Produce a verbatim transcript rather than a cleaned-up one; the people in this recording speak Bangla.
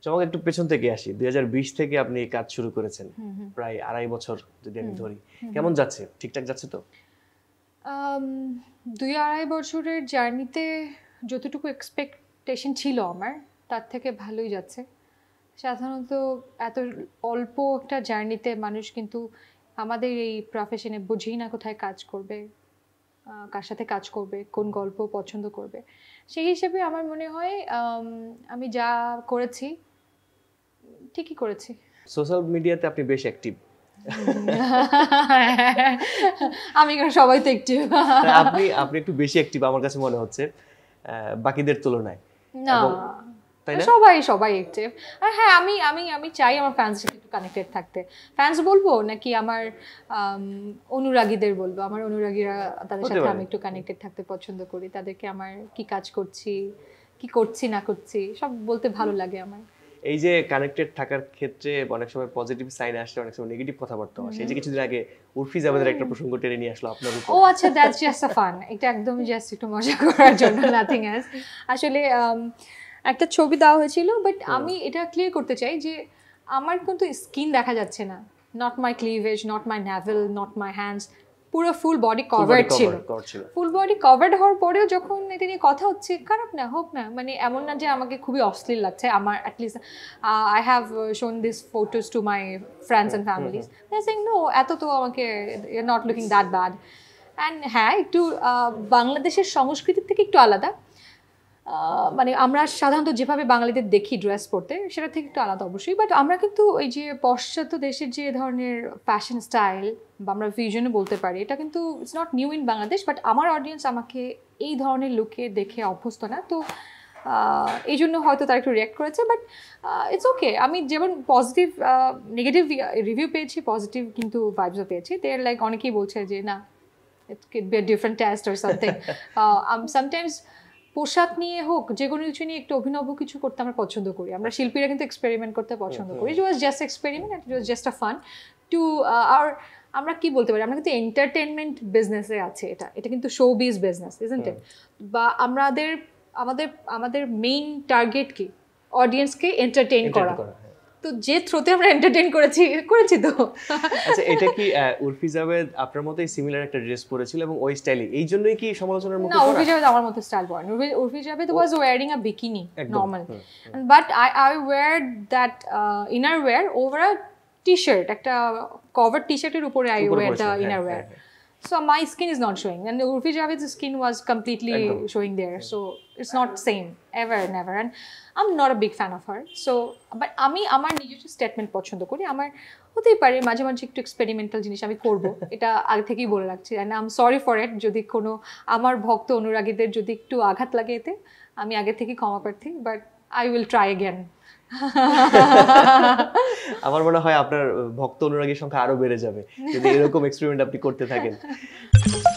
চমক একটু পেছন থেকে আসি, দুই হাজার বিশ থেকে আপনি কাজ শুরু করেছেন, প্রায় আড়াই বছর যদি আমি ধরি, কেমন যাচ্ছে? ঠিকঠাক যাচ্ছে তো? দুই আড়াই বছরের জার্নিতে যতটুকু এক্সপেকটেশন ছিল আমার তার থেকে ভালোই যাচ্ছে। সাধারণত এত অল্প একটা জার্নিতে মানুষ কিন্তু আমাদের এই প্রফেশনে বুঝেই না কোথায় কাজ করবে, কার সাথে কাজ করবে, কোন গল্প পছন্দ করবে। সেই হিসেবে আমার মনে হয় আমি যা করেছি ঠিকই করেছি। সোশ্যাল মিডিয়াতে আপনি বেশ অ্যাক্টিভ। আমি সবাই তো অ্যাক্টিভ। আপনি আপনি একটু বেশি অ্যাক্টিভ আমার কাছে মনে হচ্ছে বাকিদের তুলনায়। না, সবাই সবাই অ্যাক্টিভ। আর হ্যাঁ, আমি আমি আমি চাই আমার ফ্যান্সের সাথে একটু কানেক্টেড থাকতে। ফ্যান্স বলবো নাকি আমার অনুরাগীদের বলবো? আমার অনুরাগীরা, তাদের সাথে আমি একটু কানেক্টেড থাকতে পছন্দ করি। তাদেরকে আমার কি কাজ করছি, কি করছি না করছি সব বলতে ভালো লাগে আমার। এই যে কানেক্টেড থাকার ক্ষেত্রে অনেক সময় পজিটিভ সাইন আসে, অনেক সময় নেগেটিভ কথাবার্তা আসে। এই যে কিছুদিন আগে উর্ফি জাভেদের একটা প্রসঙ্গ টেনে নিয়ে আসলো আপনার উপর। ও আচ্ছা, দ্যাটস জাস্ট আ ফান। এটা একদম জাস্ট একটু মজা করার জন্য, নাথিং এলস। আসলে একটা ছবি দেওয়া হয়েছিল, বাট আমি এটা ক্লিয়ার করতে চাই যে আমার কিন্তু স্কিন দেখা যাচ্ছে না। Not my cleavage, not my navel, not my hands, পুরো ফুল বডি কভার্ড ছিল। ফুল বডি কভার্ড হওয়ার পরেও যখন এটা নিয়ে কথা হচ্ছে, খারাপ না হোক না, মানে এমন না যে আমাকে খুবই অশ্লীল লাগছে। আমার at least I have shown this photos to my friends and families, they are saying no, এত তো আমাকে you are not looking that bad. And হ্যাঁ, একটু বাংলাদেশের সংস্কৃতির থেকে একটু আলাদা, মানে আমরা সাধারণত যেভাবে বাঙালিদের দেখি ড্রেস পরতে, সেটা থেকে একটু আলাদা অবশ্যই। বাট আমরা কিন্তু ওই যে পাশ্চাত্য দেশের যে ধরনের ফ্যাশন স্টাইল বা আমরা ভিশনও বলতে পারি, এটা কিন্তু it's not new in Bangladesh. But আমার অডিয়েন্স আমাকে এই ধরনের লুকে দেখে অভ্যস্ত না, তো এই জন্য হয়তো তারা একটু রিয়াক্ট করেছে। But it's okay. আমি যেমন পজিটিভ নেগেটিভ রিভিউ পেয়েছি, পজিটিভ কিন্তু ভাইবসও পেয়েছি। দে আর লাইক, অনেকেই বলছে যে না, it could be a different taste or something. Sometimes পোশাক নিয়ে হোক, যে কোনো কিছু নিয়ে একটু অভিনব কিছু করতে আমরা পছন্দ করি। আমরা শিল্পীরা কিন্তু এক্সপেরিমেন্ট করতে পছন্দ করি। It was just experiment, it was just a fun to আর আমরা কি বলতে পারি, আমরা কিন্তু এন্টারটেনমেন্ট বিজনেসে আছে। এটা এটা কিন্তু শোবিজ বিজনেস, ইজন্ট ইট? বা আমাদের আমাদের আমাদের মেইন টার্গেট কি? অডিয়েন্সকে এন্টারটেইন করা। তো যে থ্রোতে আমরা এন্টারটেইন করেছি করেছি তো। আচ্ছা, এটা কি উর্ফি জাভেদ আপনার মতোই সিমিলার একটা ড্রেস পরেছিল এবং ওই স্টাইলে, এই জন্যই কি সমালোচনার মুখে? না, উর্ফি জাভেদ আমার মতো স্টাইল পরে না। Urfi Javed was wearing a bikini normal, but I I wear that inner wear over a t-shirt, একটা কভার টি-শার্টের উপরে I wear the inner wear. So my skin is not showing, and Urfi Javed's skin was completely Ekdom. showing there. So it's not same ever, never. And I'm not a big fan of her. So, but আমি আমার নিজস্ব স্টেটমেন্ট পছন্দ করি। আমার হতেই পারে মাঝে মাঝে একটু এক্সপেরিমেন্টাল জিনিস আমি করব, এটা আগে থেকেই বলে রাখছি। And I am sorry for it. যদি কোনো আমার ভক্ত অনুরাগীদের যদি একটু আঘাত লাগে এতে, আমি আগে থেকেই ক্ষমা প্রার্থী। But I will try again. আমার মনে হয় আপনার ভক্ত অনুরাগীর সংখ্যা আরো বেড়ে যাবে যদি এরকম এক্সপেরিমেন্ট আপনি করতে থাকেন।